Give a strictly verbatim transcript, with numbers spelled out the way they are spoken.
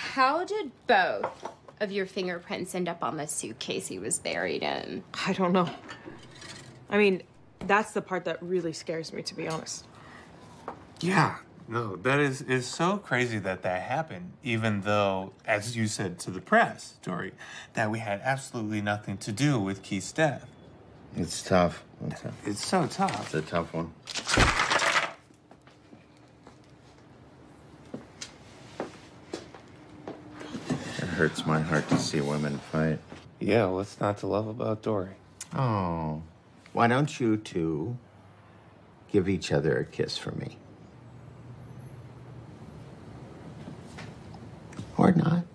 how did both of your fingerprints end up on the suitcase he was buried in? I don't know. I mean, that's the part that really scares me, to be honest. Yeah, no, that is, is so crazy that that happened, even though, as you said to the press, Dory, that we had absolutely nothing to do with Keith's death. It's tough. It's, tough. It's so tough. It's a tough one. It hurts my heart to see women fight. Yeah, what's not to love about Dory? Oh, why don't you two give each other a kiss for me? Or not.